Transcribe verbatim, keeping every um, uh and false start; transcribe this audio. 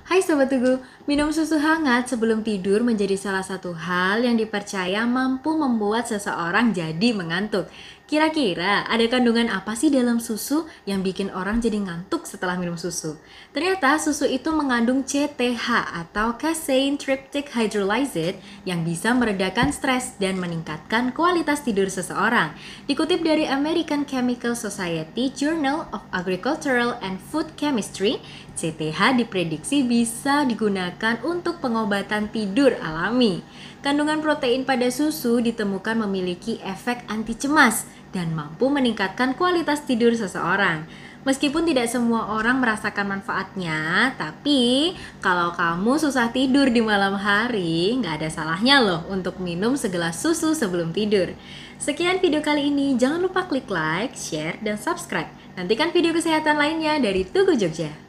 Hai Sobat Tugu, minum susu hangat sebelum tidur menjadi salah satu hal yang dipercaya mampu membuat seseorang jadi mengantuk. Kira-kira ada kandungan apa sih dalam susu yang bikin orang jadi ngantuk setelah minum susu? Ternyata susu itu mengandung C T H atau casein tryptic hydrolysate yang bisa meredakan stres dan meningkatkan kualitas tidur seseorang. Dikutip dari American Chemical Society Journal of Agricultural and Food Chemistry, C T H diprediksi bisa digunakan untuk pengobatan tidur alami. Kandungan protein pada susu ditemukan memiliki efek anti cemas dan mampu meningkatkan kualitas tidur seseorang. Meskipun tidak semua orang merasakan manfaatnya, tapi kalau kamu susah tidur di malam hari, nggak ada salahnya loh untuk minum segelas susu sebelum tidur. Sekian video kali ini, jangan lupa klik like, share, dan subscribe. Nantikan video kesehatan lainnya dari Tugu Jogja.